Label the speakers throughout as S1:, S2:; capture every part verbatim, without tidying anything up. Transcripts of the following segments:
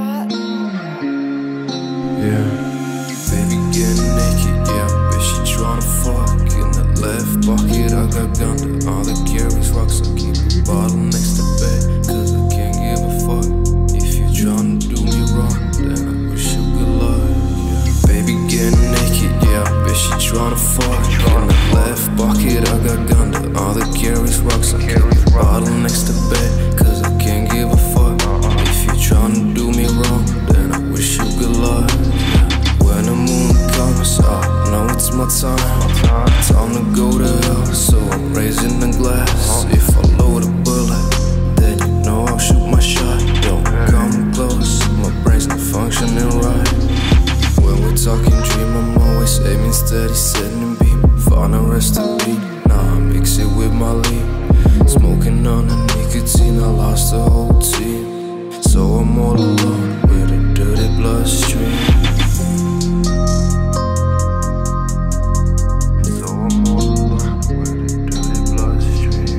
S1: spot.
S2: Yeah, baby getting naked, yeah, bitch she tryna fuck. In the left pocket I got gun to all the carries rocks. I keep a bottle next to bed, cause I can't give a fuck. If you tryna do me wrong, then I wish you good luck. Yeah, baby getting naked, yeah, bitch she tryna fuck. In the left pocket I got gun to all the carries rocks. I keep a bottle next to bed, cause I can't give a fuck. If you tryna do me wrong, then I wish you good luck. When the moon comes, I know it's my time. Time to go to hell, so I'm raising the glass. If I load a bullet, then you know I'll shoot my shot. Don't come close, my brain's not functioning right. When we're talking dream, I'm always aiming steady, setting beam. Find a rest to beat, now I mix it with my lean. Smoking on the nicotine, I lost the whole team. So I'm all alone with a dirty bloodstream. So I'm all alone with a dirty bloodstream.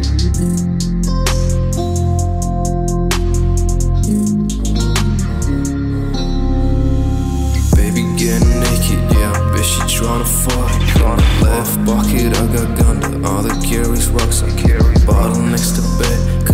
S2: Baby getting naked, yeah, bitch she tryna fuck. On the left pocket I got gun to all the carries rocks. I carry bottle next to bed,